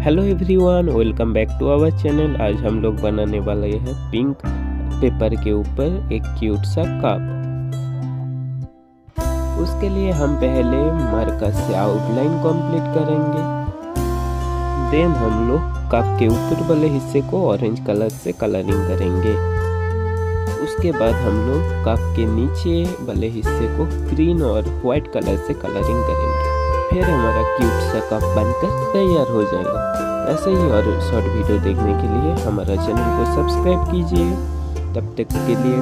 Hello everyone, welcome back to our channel. आज हम लोग बनाने वाले हैं पिंक पेपर के ऊपर एक क्यूट सा कप। उसके लिए हम पहले मार्कर से आउटलाइन कंप्लीट करेंगे। देन हम लोग कप के ऊपर वाले हिस्से को ऑरेंज कलर से कलरिंग करेंगे। उसके बाद हम लोग कप के नीचे वाले हिस्से को ग्रीन और व्हाइट कलर से कलरिंग करेंगे। फिर हमारा क्यूट सा कप बनकर तैयार हो जाएगा। ऐसे ही और शॉर्ट वीडियो देखने के लिए हमारा चैनल को सब्सक्राइब कीजिए। तब तक के लिए